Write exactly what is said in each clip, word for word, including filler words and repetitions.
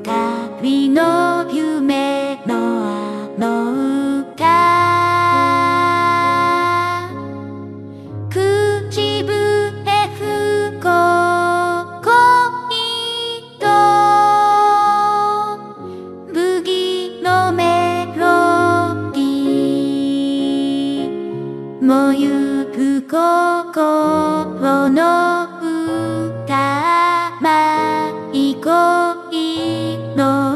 旅の夢のあの歌口笛吹こう恋とブギのメロディーもゆく心の歌舞い恋の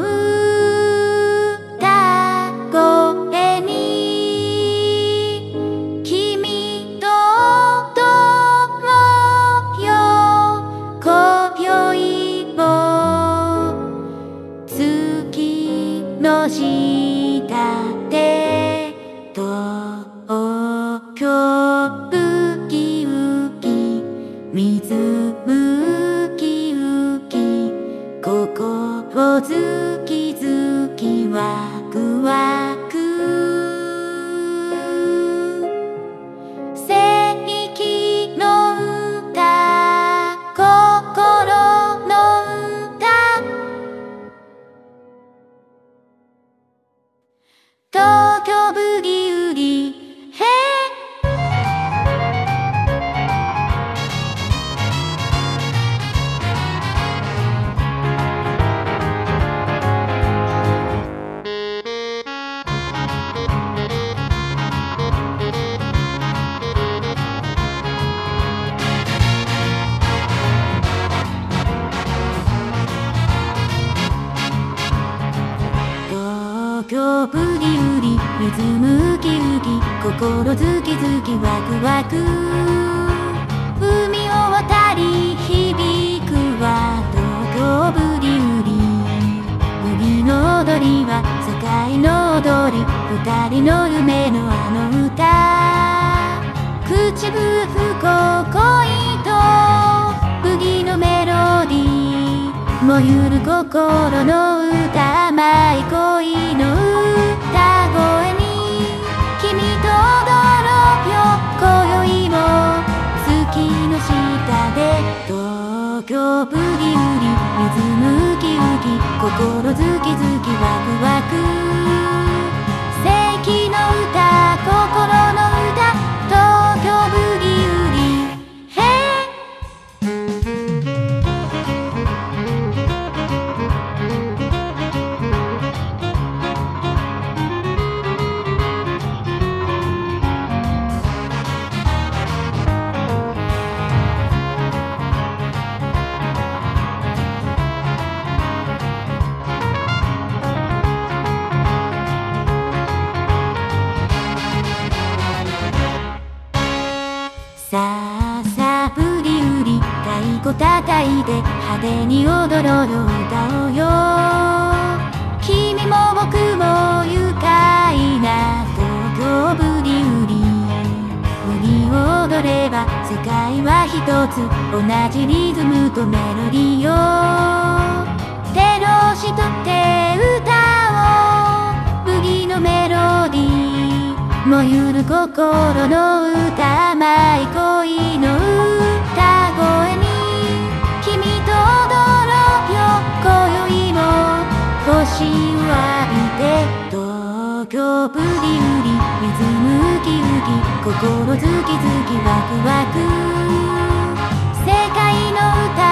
歌声に君と共よ今宵も月の下で東京ウキウキ水むきうき心ズキズキワクワク正義の歌心の歌東京ブギウギへ東京ブギウギ水むきうき心ズキズキワクワク海を渡り響くは東京ブギウギ海の踊りは世界の踊り二人の夢のあの歌口笛吹こう恋とブギのメロディー燃ゆる心の歌舞い恋の歌声に君と踊ろうよ今宵も月の下で東京ブギウギ水むきうき心ズキズキワクワク正義の歌心の歌東京ブギウギへさあさあブギウギ太鼓叩いて派手に踊ろうよ歌おうよ君も僕も愉快な東京ブギウギブギ踊れば世界は一つ同じリズムとメロディーよ手のしとって歌おうブギのメロディー燃ゆる心の歌舞い恋の歌声に君と踊ろうよ今宵も星を浴びて東京ブギウギ水むきうき心ズキズキワクワク世界の歌